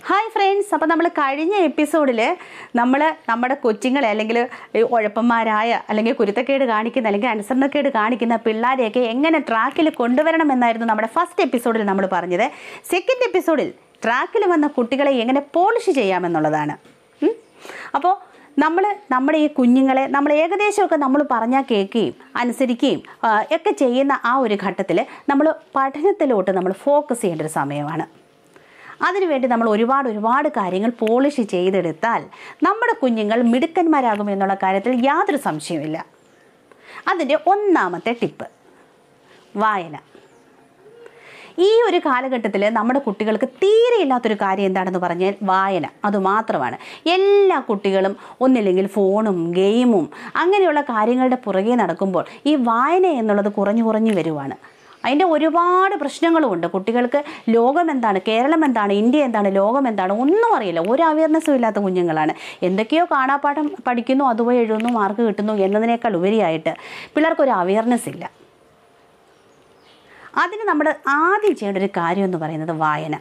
Hi friends, അപ്പോൾ നമ്മൾ കഴിഞ്ഞ എപ്പിസോഡിൽ നമ്മുടെ കൊച്ചുങ്ങളെ അല്ലെങ്കിൽ ഉഴപ്പന്മാരായ അല്ലെങ്കിൽ കുരുത്തക്കേട് കാണിക്കുന്ന അല്ലെങ്കിൽ അനുസരണക്കേട് കാണിക്കുന്ന പിള്ളേരെയൊക്കെ എങ്ങനെ ട്രാക്കിൽ കൊണ്ടുവരണമെന്നായിരുന്നു നമ്മുടെ ഫസ്റ്റ് എപ്പിസോഡിൽ നമ്മൾ പറഞ്ഞത്. സെക്കൻഡ് എപ്പിസോഡിൽ ട്രാക്കിൽ വന്ന കുട്ടികളെ എങ്ങനെ പോളിഷ് ചെയ്യാമെന്നുള്ളതാണ്. അപ്പോൾ നമ്മുടെ ഈ കുഞ്ഞുങ്ങളെ നമ്മൾ ഏകദേശമൊക്കെ നമ്മൾ പറഞ്ഞാൽ കേൾക്കുകയും അനുസരിക്കുകയും ഒക്കെ ചെയ്യുന്ന ആ ഒരു ഘട്ടത്തിൽ നമ്മൾ പഠനത്തിലോട്ട് നമ്മൾ ഫോക്കസ് ചെയ്യേണ്ട ഒരു സമയമാണ്. അതിനുവേണ്ടി നമ്മൾ ഒരുപാട് കാര്യങ്ങൾ പോളിഷ് ചെയ്തെടുത്താൽ നമ്മുടെ കുഞ്ഞുങ്ങൾ മിടുക്കന്മാരാകുമെന്നുള്ള കാര്യത്തിൽ യാതൊരു സംശയവുമില്ല. അതിൻ്റെ ഒന്നാമത്തെ ടിപ്പ് വായന. ഈ ഒരു കാലഘട്ടത്തിൽ നമ്മുടെ കുട്ടികൾക്ക് തീരെ ഇല്ലാത്തൊരു കാര്യം എന്താണെന്ന് പറഞ്ഞാൽ വായന. അതുമാത്രമാണ്. എല്ലാ കുട്ടികളും ഒന്നില്ലെങ്കിൽ ഫോണും ഗെയിമും അങ്ങനെയുള്ള കാര്യങ്ങളുടെ പുറകെ നടക്കുമ്പോൾ ഈ വായന എന്നുള്ളത് കുറഞ്ഞു വരുവാണ്. അതിൻ്റെ ഒരുപാട് പ്രശ്നങ്ങളുമുണ്ട്. കുട്ടികൾക്ക് ലോകം എന്താണ്, കേരളം എന്താണ്, ഇന്ത്യ എന്താണ്, ലോകം എന്താണ് ഒന്നും അറിയില്ല. ഒരു അവയർനെസ്സും ഇല്ലാത്ത കുഞ്ഞുങ്ങളാണ്. എന്തൊക്കെയോ കാണാപ്പാഠം പഠിക്കുന്നു, അതുപോലെ എഴുതുന്നു, മാർക്ക് കിട്ടുന്നു എന്നതിനേക്കാൾ ഉപരിയായിട്ട് പിള്ളേർക്കൊരു അവയർനെസ് ഇല്ല. അതിന് നമ്മൾ ആദ്യം ചെയ്യേണ്ട ഒരു കാര്യം എന്ന് പറയുന്നത് വായന.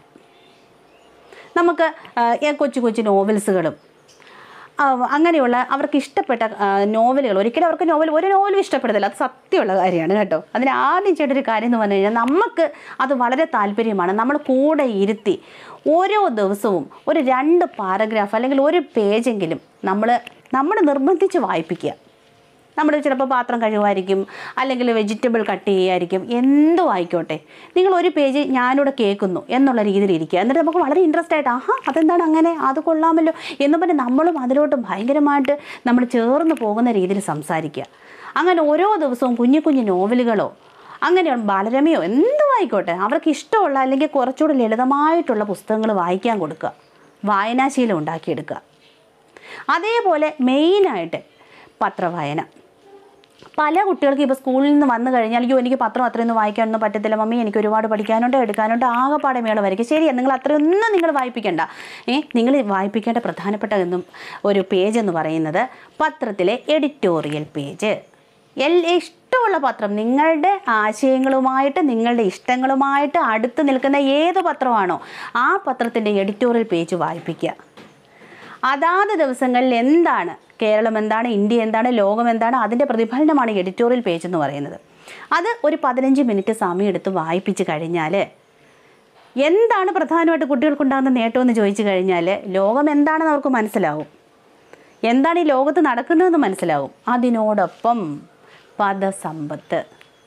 നമുക്ക് കൊച്ചു നോവൽസുകളും അങ്ങനെയുള്ള അവർക്ക് ഇഷ്ടപ്പെട്ട നോവലുകൾ, ഒരിക്കലും അവർക്ക് ഒരു നോവലും ഇഷ്ടപ്പെടുന്നില്ല, അത് സത്യമുള്ള കാര്യമാണ് കേട്ടോ. അതിന് ആദ്യം ചെയ്യേണ്ട ഒരു കാര്യം എന്ന് പറഞ്ഞു കഴിഞ്ഞാൽ നമുക്ക് അത് വളരെ താല്പര്യമാണ്. നമ്മൾ കൂടെ ഇരുത്തി ഓരോ ദിവസവും ഒരു 2 പാരഗ്രാഫ് അല്ലെങ്കിൽ ഒരു പേജെങ്കിലും നമ്മൾ നിർബന്ധിച്ച് വായിപ്പിക്കുക. നമ്മൾ ചിലപ്പോൾ പാത്രം കഴുകുമായിരിക്കും, അല്ലെങ്കിൽ വെജിറ്റബിൾ കട്ട് ചെയ്യുമായിരിക്കും, എന്തോ ആയിക്കോട്ടെ, നിങ്ങൾ ഒരു പേജ് ഞാനിവിടെ കേൾക്കുന്നു എന്നുള്ള രീതിയിൽ ഇരിക്കുക. എന്നിട്ട് നമുക്ക് വളരെ ഇൻട്രസ്റ്റ് ആയിട്ട് അതെന്താണ് അങ്ങനെ, അത് കൊള്ളാമല്ലോ എന്ന് പറഞ്ഞ് നമ്മളും അതിലോട്ട് ഭയങ്കരമായിട്ട് നമ്മൾ ചേർന്ന് പോകുന്ന രീതിയിൽ സംസാരിക്കുക. അങ്ങനെ ഓരോ ദിവസവും കുഞ്ഞു നോവലുകളോ അങ്ങനെ ബാലരമയോ എന്തോ ആയിക്കോട്ടെ അവർക്ക് ഇഷ്ടമുള്ള അല്ലെങ്കിൽ കുറച്ചുകൂടി ലളിതമായിട്ടുള്ള പുസ്തകങ്ങൾ വായിക്കാൻ കൊടുക്കുക. വായനാശീലം ഉണ്ടാക്കിയെടുക്കുക. അതേപോലെ മെയിനായിട്ട് പത്രവായന. പല കുട്ടികൾക്ക് ഇപ്പോൾ സ്കൂളിൽ നിന്ന് വന്നു കഴിഞ്ഞാൽ എനിക്ക് പത്രം അത്രയൊന്നും വായിക്കാനൊന്നും പറ്റത്തില്ല മമ്മി, എനിക്ക് ഒരുപാട് പഠിക്കാനുണ്ട് എടുക്കാനുണ്ട്, ആകെപ്പാടെ മേളമായിരിക്കും. ശരിയാണ്, നിങ്ങൾ അത്രയൊന്നും നിങ്ങൾ വായിപ്പിക്കേണ്ട. നിങ്ങൾ വായിപ്പിക്കേണ്ട പ്രധാനപ്പെട്ട ഒരു പേജ് എന്ന് പറയുന്നത് പത്രത്തിലെ എഡിറ്റോറിയൽ പേജ്. ഇഷ്ടമുള്ള പത്രം, നിങ്ങളുടെ ആശയങ്ങളുമായിട്ട് നിങ്ങളുടെ ഇഷ്ടങ്ങളുമായിട്ട് അടുത്ത് നിൽക്കുന്ന ഏത് പത്രമാണോ ആ പത്രത്തിൻ്റെ എഡിറ്റോറിയൽ പേജ് വായിപ്പിക്കുക. അതാത് ദിവസങ്ങളിൽ എന്താണ്, കേരളം എന്താണ്, ഇന്ത്യ എന്താണ്, ലോകം എന്താണ്, അതിൻ്റെ പ്രതിഫലനമാണ് എഡിറ്റോറിയൽ പേജ് എന്ന് പറയുന്നത്. അത് ഒരു 15 മിനിറ്റ് സമയം എടുത്ത് വായിപ്പിച്ച് കഴിഞ്ഞാൽ എന്താണ് പ്രധാനമായിട്ട് കുട്ടികൾക്കുണ്ടാകുന്ന നേട്ടമെന്ന് ചോദിച്ചു കഴിഞ്ഞാൽ ലോകം എന്താണെന്ന് അവർക്ക് മനസ്സിലാവും, എന്താണ് ഈ ലോകത്ത് നടക്കുന്നതെന്ന് മനസ്സിലാവും. അതിനോടൊപ്പം പദസമ്പത്ത്.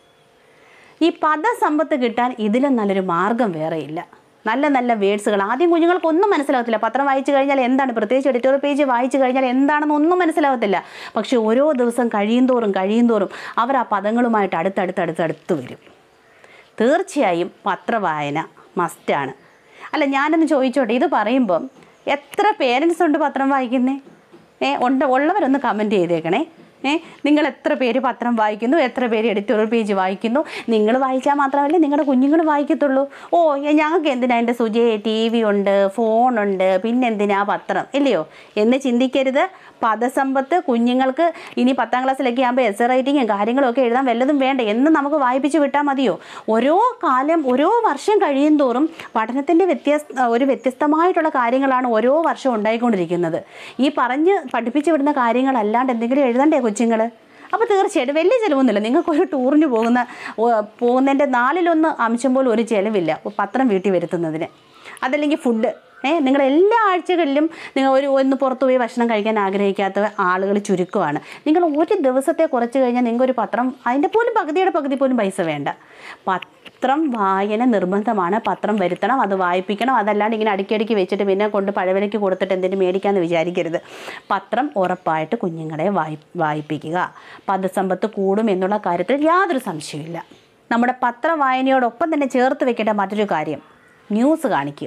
ഈ പദസമ്പത്ത് കിട്ടാൻ ഇതിലും നല്ലൊരു മാർഗം വേറെയില്ല. നല്ല വേർഡ്സുകൾ. ആദ്യം കുഞ്ഞുങ്ങൾക്കൊന്നും മനസ്സിലാകത്തില്ല. പത്രം വായിച്ചു കഴിഞ്ഞാൽ എന്താണ്, പ്രത്യേകിച്ച് എഡിറ്റോറിയൽ പേജ് വായിച്ചു കഴിഞ്ഞാൽ എന്താണെന്ന് ഒന്നും മനസ്സിലാകത്തില്ല. പക്ഷെ ഓരോ ദിവസം കഴിയും തോറും അവർ ആ പദങ്ങളുമായിട്ട് അടുത്തടുത്ത് വരും. തീർച്ചയായും പത്രവായന മസ്റ്റാണ്. അല്ല, ഞാനൊന്ന് ചോദിച്ചോട്ടെ, ഇത് പറയുമ്പം എത്ര പേരൻസ് ഉണ്ട് പത്രം വായിക്കുന്നേ? ഉള്ളവരൊന്ന് കമൻറ്റ് ചെയ്തേക്കണേ. നിങ്ങൾ എത്ര പേര് പത്രം വായിക്കുന്നു, എത്ര പേര് എഡിറ്റോറിയൽ പേജ് വായിക്കുന്നു? നിങ്ങൾ വായിച്ചാൽ മാത്രമല്ലേ നിങ്ങളുടെ കുഞ്ഞുങ്ങൾ വായിക്കത്തുള്ളൂ. ഞങ്ങൾക്ക് എന്തിനാ എൻ്റെ സുജയെ TV ഉണ്ട്, ഫോണുണ്ട്, പിന്നെന്തിനാ പത്രം, ഇല്ലയോ എന്ന് ചിന്തിക്കരുത്. പദസമ്പത്ത് കുഞ്ഞുങ്ങൾക്ക് ഇനി 10ാം ക്ലാസ്സിലൊക്കെ ആകുമ്പോൾ എസ്സേ റൈറ്റിങ്ങും കാര്യങ്ങളൊക്കെ എഴുതാൻ വല്ലതും വേണ്ട എന്ന് നമുക്ക് വായിപ്പിച്ച് വിട്ടാൽ മതിയോ? ഓരോ വർഷം കഴിയും തോറും പഠനത്തിൻ്റെ വ്യത്യസ്തമായിട്ടുള്ള കാര്യങ്ങളാണ് ഓരോ വർഷം ഉണ്ടായിക്കൊണ്ടിരിക്കുന്നത്. ഈ പഠിപ്പിച്ച് വിടുന്ന കാര്യങ്ങളല്ലാണ്ട് എന്തെങ്കിലും എഴുതണ്ടേ കൊച്ചുങ്ങൾ? അപ്പോൾ തീർച്ചയായിട്ടും വലിയ ചിലവൊന്നുമില്ല. നിങ്ങൾക്കൊരു ടൂറിന് പോകുന്നതിൻ്റെ 4/1 അംശം പോലും ഒരു ചിലവില്ല പത്രം വീട്ടിൽ വരുത്തുന്നതിന്. അതല്ലെങ്കിൽ ഫുഡ്, നിങ്ങൾ എല്ലാ ആഴ്ചകളിലും നിങ്ങൾ ഒന്ന് പുറത്തു പോയി ഭക്ഷണം കഴിക്കാൻ ആഗ്രഹിക്കാത്ത ആളുകൾ ചുരുക്കമാണ്. നിങ്ങൾ ഒരു ദിവസത്തെ കുറച്ച് കഴിഞ്ഞാൽ നിങ്ങൾക്കൊരു പത്രം, അതിൻ്റെ പോലും പകുതി പോലും പൈസ വേണ്ട. പത്രം വായന നിർബന്ധമാണ്. പത്രം വരുത്തണം, അത് വായിപ്പിക്കണം. അതല്ലാണ്ട് ഇങ്ങനെ അടുക്കി വെച്ചിട്ട് പിന്നെ കൊണ്ട് പഴവിലയ്ക്ക് കൊടുത്തിട്ട് എന്തെങ്കിലും മേടിക്കാമെന്ന് വിചാരിക്കരുത്. പത്രം ഉറപ്പായിട്ട് കുഞ്ഞുങ്ങളെ വായിപ്പിക്കുക. പദസമ്പത്ത് കൂടും എന്നുള്ള കാര്യത്തിൽ യാതൊരു സംശയമില്ല. നമ്മുടെ പത്രവായനയോടൊപ്പം തന്നെ ചേർത്ത് വെക്കേണ്ട മറ്റൊരു കാര്യം ന്യൂസ് കാണിക്കുക.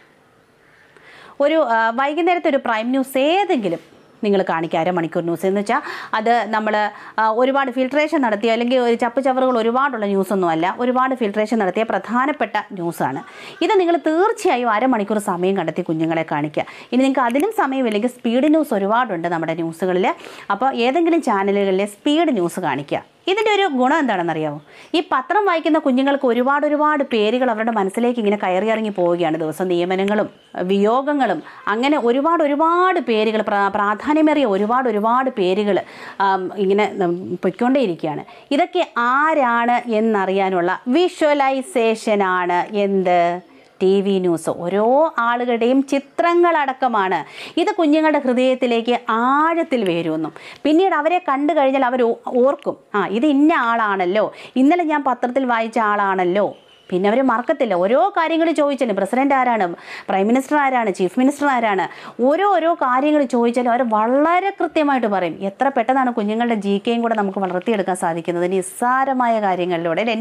വൈകുന്നേരത്തെ ഒരു പ്രൈം ന്യൂസ് ഏതെങ്കിലും നിങ്ങൾ കാണിക്കുക. അരമണിക്കൂർ ന്യൂസ് എന്ന് വെച്ചാൽ അത് നമ്മൾ ഒരുപാട് ഫിൽട്രേഷൻ നടത്തിയ അല്ലെങ്കിൽ ഒരു ചവറുകൾ ഒരുപാടുള്ള ന്യൂസൊന്നുമല്ല, ഒരുപാട് ഫിൽട്രേഷൻ നടത്തിയ പ്രധാനപ്പെട്ട ന്യൂസാണ്. ഇത് നിങ്ങൾ തീർച്ചയായും അരമണിക്കൂർ സമയം കണ്ടെത്തി കുഞ്ഞുങ്ങളെ കാണിക്കുക. ഇനി നിങ്ങൾക്ക് അതിനും സമയമില്ലെങ്കിൽ സ്പീഡ് ന്യൂസ് ഒരുപാടുണ്ട് നമ്മുടെ ന്യൂസുകളിൽ. അപ്പോൾ ഏതെങ്കിലും ചാനലുകളിലെ സ്പീഡ് ന്യൂസ് കാണിക്കുക. ഇതിൻ്റെ ഒരു ഗുണം എന്താണെന്നറിയാമോ? ഈ പത്രം വായിക്കുന്ന കുഞ്ഞുങ്ങൾക്ക് ഒരുപാട് പേരുകൾ അവരുടെ മനസ്സിലേക്ക് ഇങ്ങനെ കയറിയിറങ്ങി പോവുകയാണ്. ദിവസം നിയമനങ്ങളും വിയോഗങ്ങളും അങ്ങനെ ഒരുപാട് പേരുകൾ, പ്രാധാന്യമേറിയ ഒരുപാട് പേരുകൾ ഇങ്ങനെ പൊയ്ക്കൊണ്ടേയിരിക്കുകയാണ്. ഇതൊക്കെ ആരാണ് എന്നറിയാനുള്ള വിഷ്വലൈസേഷനാണ് എന്ത്? TV news. ഓരോ ആളുകളുടെയും ചിത്രങ്ങളടക്കമാണ്. ഇത് കുഞ്ഞുങ്ങളുടെ ഹൃദയത്തിലേക്ക് ആഴത്തിൽ വേരുന്നു. പിന്നീട് അവരെ കണ്ടു കഴിഞ്ഞാൽ അവർ ഓർക്കും, ഇത് ഇന്ന ആളാണല്ലോ, ഇന്നലെ ഞാൻ പത്രത്തിൽ വായിച്ച ആളാണല്ലോ. പിന്നെ അവർ മറക്കത്തില്ല. ഓരോ കാര്യങ്ങൾ ചോദിച്ചാലും പ്രസിഡന്റ് ആരാണ്, പ്രൈം മിനിസ്റ്റർ ആരാണ്, ചീഫ് മിനിസ്റ്റർ ആരാണ്, ഓരോ കാര്യങ്ങൾ ചോദിച്ചാലും അവർ വളരെ കൃത്യമായിട്ട് പറയും. എത്ര പെട്ടെന്നാണ് കുഞ്ഞുങ്ങളുടെ GKയും കൂടെ നമുക്ക് വളർത്തിയെടുക്കാൻ സാധിക്കുന്നത് നിസ്സാരമായ കാര്യങ്ങളിലൂടെ, അല്ലേ?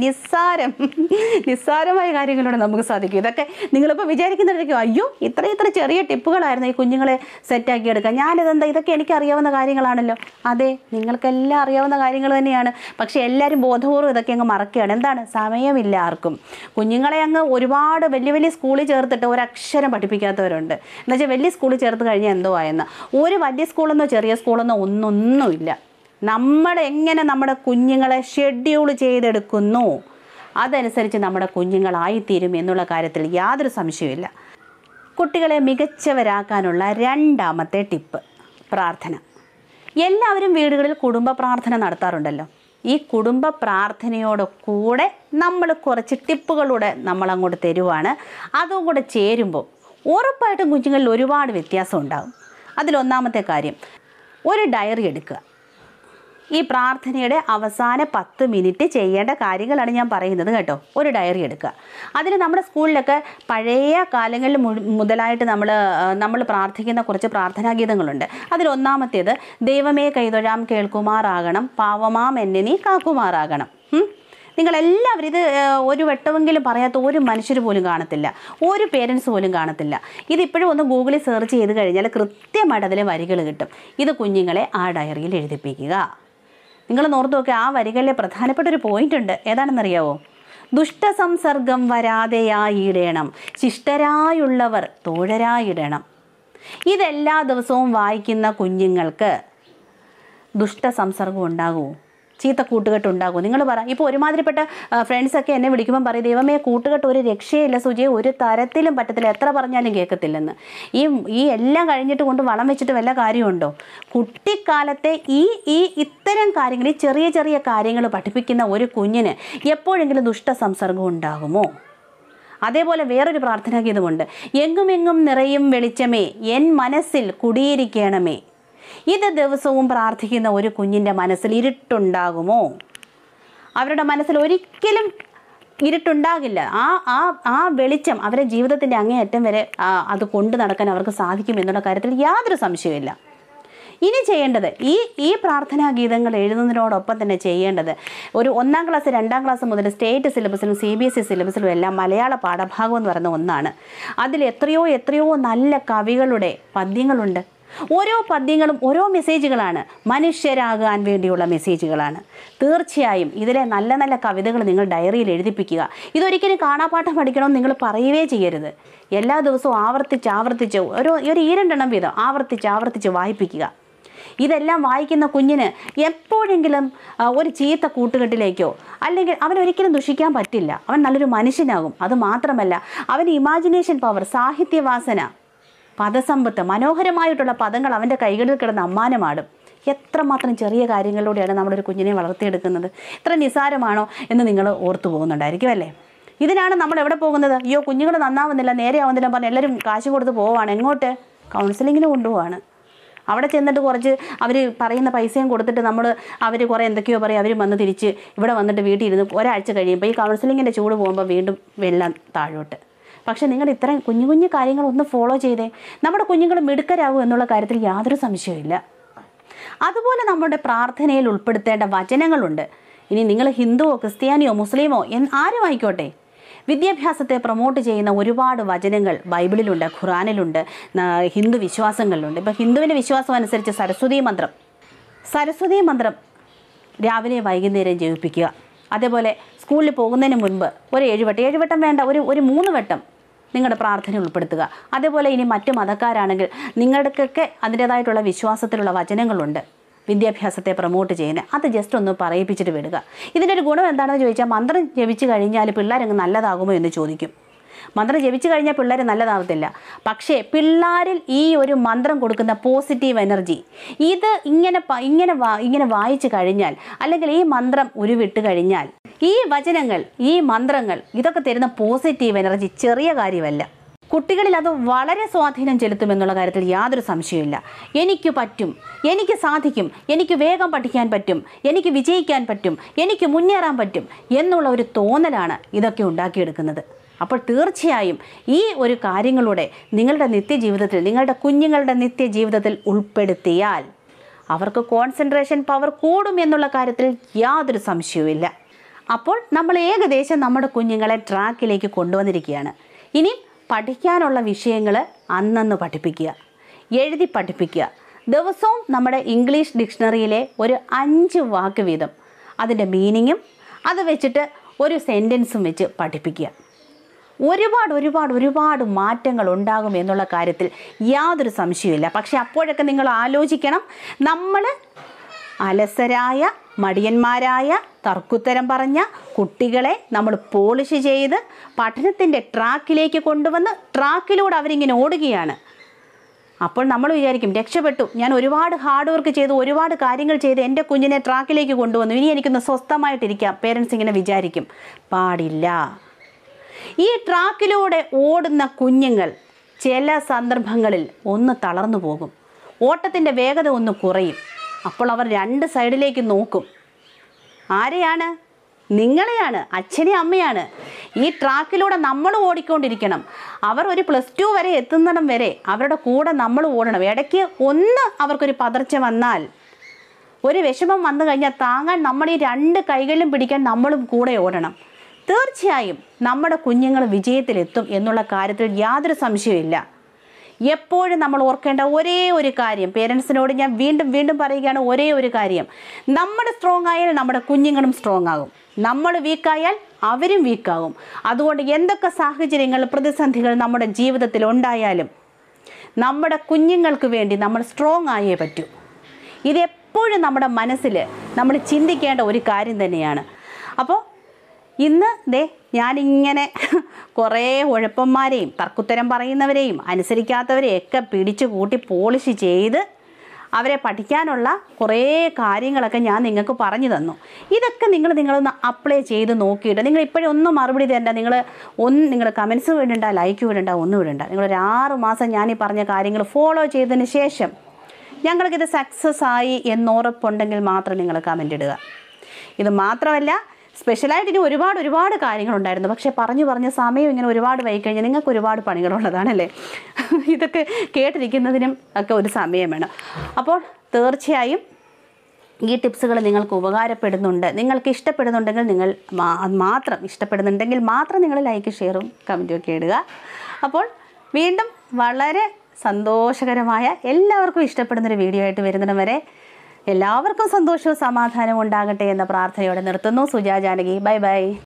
നിസ്സാരമായ കാര്യങ്ങളിലൂടെ നമുക്ക് സാധിക്കും. ഇതൊക്കെ നിങ്ങളിപ്പോൾ വിചാരിക്കുന്നുണ്ടായിരിക്കും, അയ്യോ ഇത്ര ചെറിയ ടിപ്പുകളായിരുന്നു ഈ കുഞ്ഞുങ്ങളെ സെറ്റാക്കി എടുക്കാൻ. ഞാനിതെന്താ, ഇതൊക്കെ എനിക്ക് അറിയാവുന്ന കാര്യങ്ങളാണല്ലോ. അതെ, നിങ്ങൾക്കെല്ലാം അറിയാവുന്ന കാര്യങ്ങൾ തന്നെയാണ്. പക്ഷേ എല്ലാവരും ബോധപൂർവ്വം ഇതൊക്കെ അങ്ങ് മറക്കുകയാണ്. എന്താണ്? സമയമില്ല ആർക്കും. കുഞ്ഞുങ്ങളെ അങ്ങ് ഒരുപാട് വലിയ സ്കൂളിൽ ചേർത്തിട്ട് ഒരക്ഷരം പഠിപ്പിക്കാത്തവരുണ്ട്. എന്നുവെച്ചാൽ വലിയ സ്കൂളിൽ ചേർത്ത് കഴിഞ്ഞാൽ എന്തോ ആയെന്ന്. ഒരു വലിയ സ്കൂളെന്നോ ചെറിയ സ്കൂളെന്നോ ഒന്നുമില്ല. എങ്ങനെ നമ്മുടെ കുഞ്ഞുങ്ങളെ ഷെഡ്യൂൾ ചെയ്തെടുക്കുന്നു അതനുസരിച്ച് നമ്മുടെ കുഞ്ഞുങ്ങളായിത്തീരും എന്നുള്ള കാര്യത്തിൽ യാതൊരു സംശയവുമില്ല. കുട്ടികളെ മികച്ചവരാക്കാനുള്ള രണ്ടാമത്തെ ടിപ്പ് പ്രാർത്ഥന. എല്ലാവരും വീടുകളിൽ കുടുംബ പ്രാർത്ഥന നടത്താറുണ്ടല്ലോ. ഈ കുടുംബ പ്രാർത്ഥനയോട് കൂടെ നമ്മൾ കുറച്ച് ടിപ്പുകളൂടെ നമ്മളങ്ങോട്ട് തരുവാണ്. അതും കൂടെ ചേരുമ്പോൾ ഉറപ്പായിട്ടും കുഞ്ഞുങ്ങളിൽ ഒരുപാട് വ്യത്യാസം ഉണ്ടാകും. അതിലൊന്നാമത്തെ കാര്യം, ഒരു ഡയറി എടുക്കുക. ഈ പ്രാർത്ഥനയുടെ അവസാന 10 മിനിറ്റ് ചെയ്യേണ്ട കാര്യങ്ങളാണ് ഞാൻ പറയുന്നത് കേട്ടോ. ഒരു ഡയറി എടുക്കുക. അതിൽ നമ്മുടെ സ്കൂളിലൊക്കെ പഴയ കാലങ്ങളിൽ മുതലായിട്ട് നമ്മൾ പ്രാർത്ഥിക്കുന്ന കുറച്ച് പ്രാർത്ഥനാ ഗീതങ്ങളുണ്ട്. അതിലൊന്നാമത്തേത്, ദൈവമേ കൈതൊഴാം കേൾക്കുമാറാകണം, പാവമാം എന്നെ നീ കാക്കുമാറാകണം. നിങ്ങളെല്ലാവരും ഇത് ഒരു വട്ടമെങ്കിലും പറയാത്ത ഒരു മനുഷ്യർ പോലും കാണത്തില്ല, ഒരു പേരൻസ് പോലും കാണത്തില്ല. ഇതിപ്പോഴും ഒന്ന് ഗൂഗിളിൽ സെർച്ച് ചെയ്ത് കഴിഞ്ഞാൽ കൃത്യമായിട്ട് അതിലെ വരികൾ കിട്ടും. ഇത് കുഞ്ഞുങ്ങളെ ആ ഡയറിയിൽ എഴുതിപ്പിക്കുക. നിങ്ങൾ ഓർത്ത് നോക്കുക, ആ വരികളിലെ പ്രധാനപ്പെട്ട ഒരു പോയിന്റ് ഉണ്ട്. ഏതാണെന്നറിയാവോ? ദുഷ്ടസംസർഗം വരാതെയായിടണം, ശിഷ്ടരായുള്ളവർ തോഴരായിടണം. ഇതെല്ലാ ദിവസവും വായിക്കുന്ന കുഞ്ഞുങ്ങൾക്ക് ദുഷ്ടസംസർഗം ഉണ്ടാകുമോ? ചീത്ത കൂട്ടുകെട്ട് ഉണ്ടാകുമോ? നിങ്ങൾ പറ. ഇപ്പോൾ ഒരുമാതിരിപ്പെട്ട ഫ്രണ്ട്സൊക്കെ എന്നെ വിളിക്കുമ്പം പറയും, ദൈവമേ കൂട്ടുകെട്ട് ഒരു രക്ഷയില്ല സുജിയെ, ഒരു തരത്തിലും പറ്റത്തില്ല, എത്ര പറഞ്ഞാലും കേൾക്കത്തില്ലെന്ന്. ഈ എല്ലാം കഴിഞ്ഞിട്ട് കൊണ്ട് വളം വെച്ചിട്ട് വല്ല കാര്യമുണ്ടോ? കുട്ടിക്കാലത്തെ ഇത്തരം കാര്യങ്ങൾ, ഈ ചെറിയ കാര്യങ്ങൾ പഠിപ്പിക്കുന്ന ഒരു കുഞ്ഞിന് എപ്പോഴെങ്കിലും ദുഷ്ടസംസർഗം ഉണ്ടാകുമോ? അതേപോലെ വേറൊരു പ്രാർത്ഥനാ ഗീതമുണ്ട്, എങ്ങുമെങ്ങും നിറയും വെളിച്ചമേ എൻ മനസ്സിൽ കുടിയിരിക്കണമേ. ഇത് ദിവസവും പ്രാർത്ഥിക്കുന്ന ഒരു കുഞ്ഞിൻ്റെ മനസ്സിൽ ഇരുട്ടുണ്ടാകുമോ? അവരുടെ മനസ്സിൽ ഒരിക്കലും ഇരുട്ടുണ്ടാകില്ല. ആ വെളിച്ചം അവരുടെ ജീവിതത്തിൻ്റെ അങ്ങേയറ്റം വരെ അത് കൊണ്ടു നടക്കാൻ അവർക്ക് സാധിക്കും എന്നുള്ള കാര്യത്തിൽ യാതൊരു സംശയമില്ല. ഇനി ചെയ്യേണ്ടത്, ഈ പ്രാർത്ഥനാ ഗീതങ്ങൾ എഴുതുന്നതിനോടൊപ്പം തന്നെ ചെയ്യേണ്ടത്, ഒരു 1ാം ക്ലാസ് 2ാം ക്ലാസ് മുതൽ സ്റ്റേറ്റ് സിലബസിലും CBSE സിലബസിലും എല്ലാം മലയാള പാഠഭാഗം എന്ന് പറയുന്ന ഒന്നാണ്. അതിൽ എത്രയോ നല്ല കവികളുടെ പദ്യങ്ങളുണ്ട്. ഓരോ പദ്യങ്ങളും ഓരോ മെസ്സേജുകളാണ്, മനുഷ്യരാകാൻ വേണ്ടിയുള്ള മെസ്സേജുകളാണ്. തീർച്ചയായും ഇതിലെ നല്ല കവിതകൾ നിങ്ങൾ ഡയറിയിൽ എഴുതിപ്പിക്കുക. ഇതൊരിക്കലും കാണാപ്പാഠം പഠിക്കണമെന്ന് നിങ്ങൾ പറയുകയേ ചെയ്യരുത്. എല്ലാ ദിവസവും ആവർത്തിച്ച് ഒരു 2 വീതം ആവർത്തിച്ച് വായിപ്പിക്കുക. ഇതെല്ലാം വായിക്കുന്ന കുഞ്ഞിന് എപ്പോഴെങ്കിലും ഒരു ചീത്ത കൂട്ടുകെട്ടിലേക്കോ അല്ലെങ്കിൽ അവനൊരിക്കലും ദുഷിക്കാൻ പറ്റില്ല. അവൻ നല്ലൊരു മനുഷ്യനാകും. അതുമാത്രമല്ല, അവന് ഇമാജിനേഷൻ പവർ, സാഹിത്യവാസന, പദസമ്പത്ത്, മനോഹരമായിട്ടുള്ള പദങ്ങൾ അവൻ്റെ കൈകളിൽ കിടന്ന് അമ്മാനമാടും. എത്രമാത്രം ചെറിയ കാര്യങ്ങളിലൂടെയാണ് നമ്മളൊരു കുഞ്ഞിനെ വളർത്തിയെടുക്കുന്നത്. ഇത്ര നിസ്സാരമാണോ എന്ന് നിങ്ങൾ ഓർത്തു പോകുന്നുണ്ടായിരിക്കും അല്ലേ? ഇതിനാണ് നമ്മൾ എവിടെ പോകുന്നത്? അയ്യോ കുഞ്ഞുങ്ങൾ നന്നാവുന്നില്ല, നേരെ ആവുന്നില്ല പറഞ്ഞ് എല്ലാവരും കാശ് കൊടുത്ത് പോവാണ്. എങ്ങോട്ട്? കൗൺസിലിങ്ങിന് കൊണ്ടുപോവാണ്. അവിടെ ചെന്നിട്ട് കുറച്ച് അവർ പറയുന്ന പൈസയും കൊടുത്തിട്ട് അവർ കുറേ എന്തൊക്കെയോ പറയും. അവർ വന്ന് തിരിച്ച് ഇവിടെ വന്നിട്ട് വീട്ടിൽ ഇരുന്ന് ഒരാഴ്ച കഴിയുമ്പോൾ ഈ കൗൺസിലിങ്ങിൻ്റെ ചൂട് പോകുമ്പോൾ വീണ്ടും വെള്ളം താഴോട്ട്. പക്ഷേ നിങ്ങൾ ഇത്രയും കുഞ്ഞു കാര്യങ്ങളൊന്ന് ഫോളോ ചെയ്തേ, നമ്മുടെ കുഞ്ഞുങ്ങൾ മിടുക്കരാകും എന്നുള്ള കാര്യത്തിൽ യാതൊരു സംശയവുമില്ല. അതുപോലെ നമ്മുടെ പ്രാർത്ഥനയിൽ ഉൾപ്പെടുത്തേണ്ട വചനങ്ങളുണ്ട്. ഇനി നിങ്ങൾ ഹിന്ദുവോ ക്രിസ്ത്യാനിയോ മുസ്ലിമോ ആരും ആയിക്കോട്ടെ, വിദ്യാഭ്യാസത്തെ പ്രൊമോട്ട് ചെയ്യുന്ന ഒരുപാട് വചനങ്ങൾ ബൈബിളിലുണ്ട്, ഖുറാനിലുണ്ട്, ഹിന്ദു വിശ്വാസങ്ങളിലുണ്ട്. ഇപ്പോൾ ഹിന്ദുവിൻ്റെ വിശ്വാസം അനുസരിച്ച് സരസ്വതി മന്ത്രം രാവിലെ വൈകുന്നേരം ജപിപ്പിക്കുക. അതേപോലെ സ്കൂളിൽ പോകുന്നതിന് മുൻപ് ഒരു 7 വട്ടം വേണ്ട, ഒരു 3 വട്ടം നിങ്ങളുടെ പ്രാർത്ഥന ഉൾപ്പെടുത്തുക. അതേപോലെ ഇനി മറ്റു മതക്കാരാണെങ്കിൽ നിങ്ങൾക്കൊക്കെ അതിൻ്റേതായിട്ടുള്ള വിശ്വാസത്തിലുള്ള വചനങ്ങളുണ്ട്. വിദ്യാഭ്യാസത്തെ പ്രൊമോട്ട് ചെയ്യുന്നത്. അത് ജസ്റ്റ് ഒന്ന് പറയിപ്പിച്ചിട്ട് വിടുക. ഇതിൻ്റെ ഒരു ഗുണം എന്താണെന്ന് ചോദിച്ചാൽ മന്ത്രം ജപിച്ച് കഴിഞ്ഞാൽ പിള്ളേരങ്ങ് നല്ലതാകുമോ എന്ന് ചോദിക്കും. മന്ത്രം ജപിച്ച് കഴിഞ്ഞാൽ പിള്ളേർ നല്ലതാവത്തില്ല. പക്ഷേ പിള്ളേരിൽ ഈ ഒരു മന്ത്രം കൊടുക്കുന്ന പോസിറ്റീവ് എനർജി ഇത് ഇങ്ങനെ വായിച്ചു കഴിഞ്ഞാൽ, അല്ലെങ്കിൽ ഈ മന്ത്രം ഉരുവിട്ട് കഴിഞ്ഞാൽ, ഈ വചനങ്ങൾ, ഈ മന്ത്രങ്ങൾ, ഇതൊക്കെ തരുന്ന പോസിറ്റീവ് എനർജി ചെറിയ കാര്യമല്ല. കുട്ടികളിൽ അത് വളരെ സ്വാധീനം ചെലുത്തുമെന്നുള്ള കാര്യത്തിൽ യാതൊരു സംശയമില്ല. എനിക്ക് പറ്റും, എനിക്ക് സാധിക്കും, എനിക്ക് വേഗം പഠിക്കാൻ പറ്റും, എനിക്ക് വിജയിക്കാൻ പറ്റും, എനിക്ക് മുന്നേറാൻ പറ്റും എന്നുള്ള ഒരു തോന്നലാണ് ഇതൊക്കെ ഉണ്ടാക്കിയെടുക്കുന്നത്. അപ്പോൾ തീർച്ചയായും ഈ ഒരു കാര്യങ്ങളുടെ നിങ്ങളുടെ നിത്യജീവിതത്തിൽ, നിങ്ങളുടെ കുഞ്ഞുങ്ങളുടെ നിത്യജീവിതത്തിൽ ഉൾപ്പെടുത്തിയാൽ അവർക്ക് കോൺസെൻട്രേഷൻ പവർ കൂടും എന്നുള്ള കാര്യത്തിൽ യാതൊരു സംശയവുമില്ല. അപ്പോൾ നമ്മൾ ഏകദേശം നമ്മുടെ കുഞ്ഞുങ്ങളെ ട്രാക്കിലേക്ക് കൊണ്ടുവന്നിരിക്കുകയാണ്. ഇനി പഠിക്കാനുള്ള വിഷയങ്ങൾ അന്നന്ന് പഠിപ്പിക്കുക, എഴുതി പഠിപ്പിക്കുക. ദിവസവും നമ്മുടെ ഇംഗ്ലീഷ് ഡിക്ഷണറിയിലെ ഒരു 5 വാക്ക് വീതം അതിൻ്റെ മീനിങ്ങും അത് വെച്ചിട്ട് ഒരു സെൻറ്റൻസും വെച്ച് പഠിപ്പിക്കുക. ഒരുപാട് മാറ്റങ്ങൾ ഉണ്ടാകും എന്നുള്ള കാര്യത്തിൽ യാതൊരു സംശയമില്ല. പക്ഷെ അപ്പോഴൊക്കെ നിങ്ങൾ ആലോചിക്കണം, നമ്മൾ അലസരായ, മടിയന്മാരായ, തർക്കുത്തരം പറഞ്ഞ കുട്ടികളെ നമ്മൾ പോളിഷ് ചെയ്ത് പഠനത്തിൻ്റെ ട്രാക്കിലേക്ക് കൊണ്ടുവന്ന് ട്രാക്കിലൂടെ അവരിങ്ങനെ ഓടുകയാണ്. അപ്പോൾ നമ്മൾ വിചാരിക്കും രക്ഷപ്പെട്ടു, ഞാൻ ഒരുപാട് ഹാർഡ് വർക്ക് ചെയ്ത് ഒരുപാട് കാര്യങ്ങൾ ചെയ്ത് എൻ്റെ കുഞ്ഞിനെ ട്രാക്കിലേക്ക് കൊണ്ടുവന്നു, ഇനി എനിക്കൊന്ന് സ്വസ്ഥമായിട്ടിരിക്കാം. പേരൻസ് ഇങ്ങനെ വിചാരിക്കും. പാടില്ല. ഈ ട്രാക്കിലൂടെ ഓടുന്ന കുഞ്ഞുങ്ങൾ ചില സന്ദർഭങ്ങളിൽ ഒന്ന് തളർന്നു പോകും, ഓട്ടത്തിൻ്റെ വേഗത ഒന്ന് കുറയും. അപ്പോൾ അവർ 2 സൈഡിലേക്ക് നോക്കും. ആരെയാണ്? നിങ്ങളെയാണ്, അച്ഛനെയും അമ്മയാണ്. ഈ ട്രാക്കിലൂടെ നമ്മൾ ഓടിക്കൊണ്ടിരിക്കണം. അവർ ഒരു +2 വരെ എത്തുന്നിടം വരെ അവരുടെ കൂടെ നമ്മൾ ഓടണം. ഇടയ്ക്ക് അവർക്കൊരു പതർച്ച വന്നാൽ, ഒരു വിഷമം വന്നു കഴിഞ്ഞാൽ താങ്ങാൻ നമ്മൾ ഈ 2 കൈകളിലും പിടിക്കാൻ നമ്മളും കൂടെ ഓടണം. തീർച്ചയായും നമ്മുടെ കുഞ്ഞുങ്ങൾ വിജയത്തിലെത്തും എന്നുള്ള കാര്യത്തിൽ യാതൊരു സംശയമില്ല. എപ്പോഴും നമ്മൾ ഓർക്കേണ്ട ഒരേ ഒരു കാര്യം, പേരൻസിനോട് ഞാൻ വീണ്ടും പറയുകയാണ്, ഒരേ ഒരു കാര്യം: നമ്മൾ സ്ട്രോങ് ആയാൽ നമ്മുടെ കുഞ്ഞുങ്ങളും സ്ട്രോങ് ആകും, നമ്മൾ വീക്കായാൽ അവരും വീക്കാകും. അതുകൊണ്ട് എന്തൊക്കെ സാഹചര്യങ്ങൾ, പ്രതിസന്ധികൾ നമ്മുടെ ജീവിതത്തിൽ ഉണ്ടായാലും നമ്മുടെ കുഞ്ഞുങ്ങൾക്ക് വേണ്ടി നമ്മൾ സ്ട്രോങ് ആയേ പറ്റൂ. ഇതെപ്പോഴും നമ്മുടെ മനസ്സിൽ നമ്മൾ ചിന്തിക്കേണ്ട ഒരു കാര്യം തന്നെയാണ്. അപ്പോൾ ഇന്ന് ഞാനിങ്ങനെ കുറേ ഉഴപ്പന്മാരെയും തർക്കുത്തരം പറയുന്നവരെയും അനുസരിക്കാത്തവരെയൊക്കെ പിടിച്ചു കൂട്ടി പോളിഷ് ചെയ്ത് അവരെ പഠിക്കാനുള്ള കുറേ കാര്യങ്ങളൊക്കെ ഞാൻ നിങ്ങൾക്ക് പറഞ്ഞു തന്നു. ഇതൊക്കെ നിങ്ങളൊന്ന് അപ്ലൈ ചെയ്ത് നോക്കിയിട്ട്, നിങ്ങൾ ഇപ്പോഴും ഒന്നും മറുപടി തരണ്ട, നിങ്ങൾ കമൻസ് വിടണ്ട, ലൈക്ക് വിടണ്ട, ഒന്നും വിടണ്ട. നിങ്ങളൊരു 6 മാസം ഞാൻ ഈ പറഞ്ഞ കാര്യങ്ങൾ ഫോളോ ചെയ്തതിന് ശേഷം ഞങ്ങൾക്കിത് സക്സസ് ആയി എന്നുറപ്പുണ്ടെങ്കിൽ മാത്രം നിങ്ങൾ കമൻ്റ് ഇടുക. ഇത് മാത്രമല്ല, സ്പെഷ്യലായിട്ട് ഇനി ഒരുപാട് കാര്യങ്ങളുണ്ടായിരുന്നു. പക്ഷേ പറഞ്ഞ് സമയം ഇങ്ങനെ ഒരുപാട് വൈകിക്കഴിഞ്ഞാൽ നിങ്ങൾക്ക് ഒരുപാട് പണികളുള്ളതാണല്ലേ. ഇതൊക്കെ കേട്ടിരിക്കുന്നതിനും ഒക്കെ ഒരു സമയം വേണം. അപ്പോൾ തീർച്ചയായും ഈ ടിപ്സുകൾ നിങ്ങൾക്ക് ഉപകാരപ്പെടുന്നുണ്ട്, നിങ്ങൾക്ക് ഇഷ്ടപ്പെടുന്നുണ്ടെങ്കിൽ നിങ്ങൾ ലൈക്ക്, ഷെയറും കമൻറ്റും ഒക്കെ ഇടുക. അപ്പോൾ വീണ്ടും വളരെ സന്തോഷകരമായ, എല്ലാവർക്കും ഇഷ്ടപ്പെടുന്നൊരു വീഡിയോ ആയിട്ട് വരുന്നിടം വരെ എല്ലാവർക്കും സന്തോഷവും സമാധാനവും ഉണ്ടാകട്ടെ എന്ന പ്രാർത്ഥനയോടെ നിർത്തുന്നു. സുജാ ജാനകി. ബൈ.